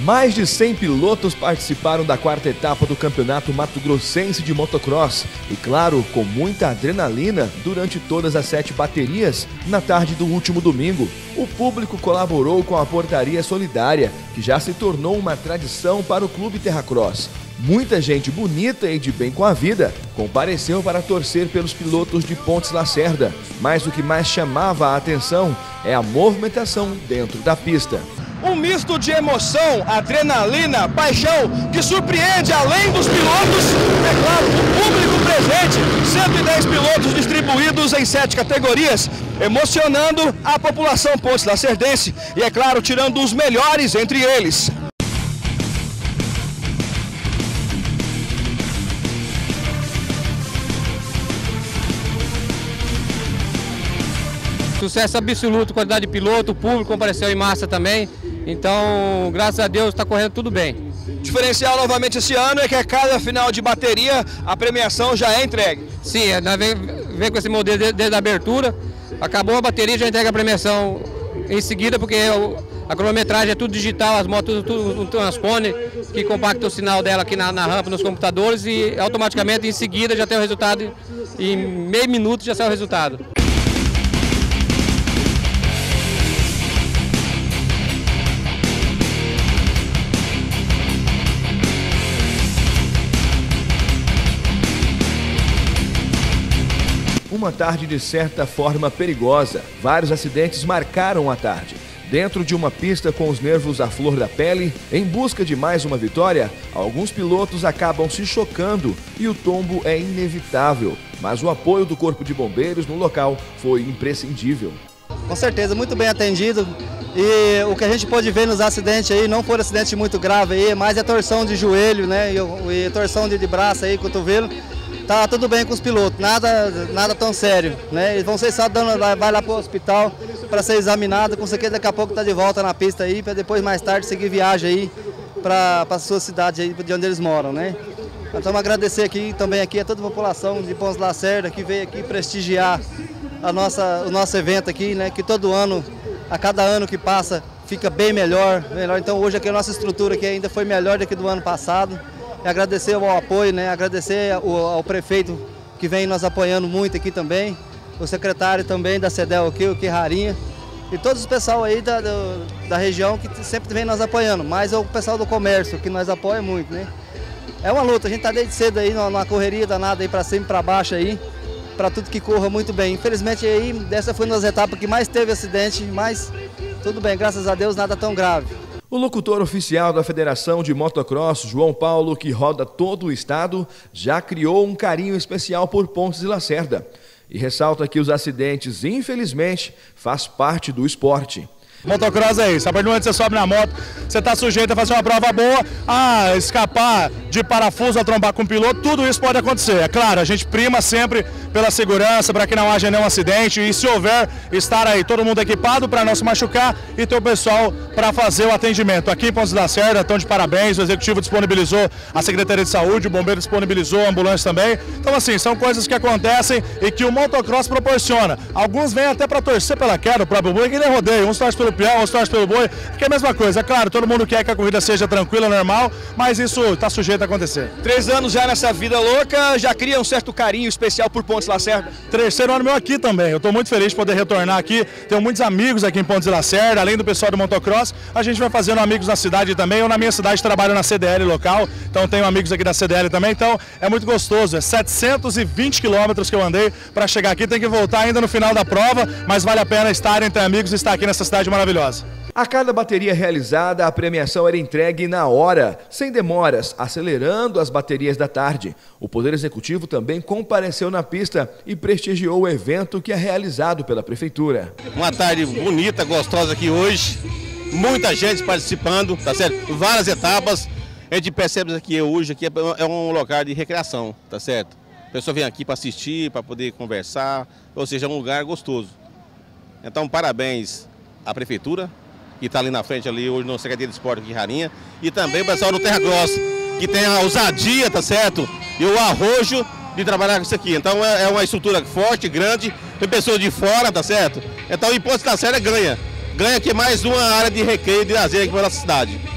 Mais de 100 pilotos participaram da quarta etapa do Campeonato Mato Grossense de Motocross e, claro, com muita adrenalina durante todas as 7 baterias na tarde do último domingo. O público colaborou com a portaria solidária, que já se tornou uma tradição para o Clube Terracross. Muita gente bonita e de bem com a vida compareceu para torcer pelos pilotos de Pontes Lacerda, mas o que mais chamava a atenção é a movimentação dentro da pista. Um misto de emoção, adrenalina, paixão, que surpreende além dos pilotos, é claro, o público presente, 110 pilotos distribuídos em 7 categorias, emocionando a população pontes lacerdense e, é claro, tirando os melhores entre eles. Sucesso absoluto, quantidade de piloto, o público compareceu em massa também, então graças a Deus está correndo tudo bem. Diferencial novamente esse ano é que a cada final de bateria a premiação já é entregue. Sim, vem com esse modelo desde a abertura, acabou a bateria, já entrega a premiação em seguida, porque a cronometragem é tudo digital, as motos tudo um transpone que compacta o sinal dela aqui na rampa, nos computadores, e automaticamente em seguida já tem o resultado, em meio minuto já sai o resultado. Uma tarde de certa forma perigosa. Vários acidentes marcaram a tarde. Dentro de uma pista com os nervos à flor da pele, em busca de mais uma vitória, alguns pilotos acabam se chocando e o tombo é inevitável. Mas o apoio do Corpo de Bombeiros no local foi imprescindível. Com certeza, muito bem atendido. E o que a gente pôde ver nos acidentes aí, não foram acidentes muito graves aí, mas é torção de joelho, né, e torção de braço aí, cotovelo. Tá tudo bem com os pilotos, nada tão sério, né? Eles vão ser só vai lá para o hospital para ser examinado, com certeza daqui a pouco tá de volta na pista aí, para depois mais tarde seguir viagem aí para a sua cidade aí, de onde eles moram, né? Então vamos agradecer aqui também a toda a população de Pontes Lacerda que veio aqui prestigiar o nosso evento aqui, né? Que todo ano, a cada ano que passa, fica bem melhor. Então hoje aqui a nossa estrutura aqui ainda foi melhor do que do ano passado. E agradecer ao apoio, né? Agradecer ao prefeito que vem nos apoiando muito aqui também, o secretário também da CEDEL aqui, o Rarinha, e todos os pessoal aí da região que sempre vem nos apoiando, mas o pessoal do comércio que nos apoia muito, né? É uma luta, a gente está desde cedo aí numa correria danada aí para cima e para baixo aí, para tudo que corra muito bem. Infelizmente aí, dessa foi uma das etapas que mais teve acidente, mas tudo bem, graças a Deus nada tão grave. O locutor oficial da Federação de Motocross, João Paulo, que roda todo o estado, já criou um carinho especial por Pontes e Lacerda. E ressalta que os acidentes, infelizmente, faz parte do esporte. Motocross é isso, a partir do momento que você sobe na moto, você está sujeito a fazer uma prova boa, a escapar de parafuso, a trombar com o piloto, tudo isso pode acontecer. É claro, a gente prima sempre pela segurança, para que não haja nenhum acidente, e se houver, estar aí todo mundo equipado para não se machucar e ter o pessoal para fazer o atendimento. Aqui em Pontes Lacerda estão de parabéns, o Executivo disponibilizou a Secretaria de Saúde, o Bombeiro disponibilizou a ambulância também. Então assim, são coisas que acontecem e que o motocross proporciona. Alguns vêm até para torcer pela queda, o próprio boi, que ele rodeia, uns torcem pelo peão, uns torcem pelo boi, porque é a mesma coisa. É claro, todo mundo quer que a corrida seja tranquila, normal, mas isso está sujeito a acontecer. 3 anos já nessa vida louca, já cria um certo carinho especial por Pontes Lacerda? 3º ano meu aqui também, eu estou muito feliz de poder retornar aqui, tenho muitos amigos aqui em Pontes Lacerda, além do pessoal do motocross, a gente vai fazendo amigos na cidade também, eu na minha cidade trabalho na CDL local, então tenho amigos aqui da CDL também, então é muito gostoso, é 720 quilômetros que eu andei para chegar aqui, tem que voltar ainda no final da prova, mas vale a pena estar entre amigos e estar aqui nessa cidade maravilhosa. A cada bateria realizada, a premiação era entregue na hora, sem demoras, acelerando as baterias da tarde. O Poder Executivo também compareceu na pista e prestigiou o evento que é realizado pela Prefeitura. Uma tarde bonita, gostosa aqui hoje, muita gente participando, tá certo? Várias etapas, a gente percebe que hoje aqui é um lugar de recreação, tá certo? A pessoa vem aqui para assistir, para poder conversar, ou seja, é um lugar gostoso. Então, parabéns à Prefeitura, que está ali na frente, ali hoje no Secretaria de Esporte aqui em Rarinha, e também o pessoal do Terracross, que tem a ousadia, tá certo? E o arrojo de trabalhar com isso aqui. Então é uma estrutura forte, grande, tem pessoas de fora, tá certo? Então o Pontes Lacerda ganha. Ganha aqui mais uma área de recreio e de lazer aqui para a nossa cidade.